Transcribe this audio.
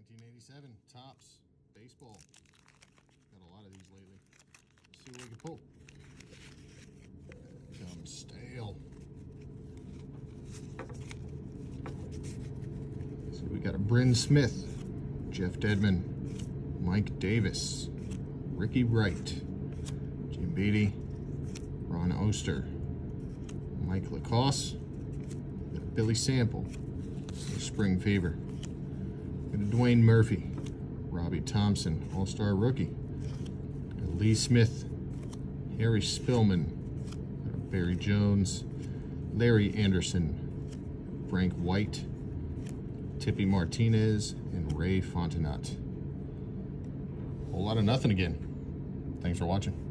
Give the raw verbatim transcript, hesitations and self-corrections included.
nineteen eighty-seven Topps Baseball. Got a lot of these lately. Let's see what we can pull. Comes stale. So we got a Bryn Smith, Jeff Dedman, Mike Davis, Ricky Wright, Jim Beattie, Ron Oster, Mike Lacoste, Billy Sample, Spring Fever. Got a Dwayne Murphy, Robbie Thompson, All-Star Rookie. Got a Lee Smith, Harry Spillman, got a Barry Jones, Larry Anderson, Frank White, Tippy Martinez, and Ray Fontenot. Whole lot of nothing again. Thanks for watching.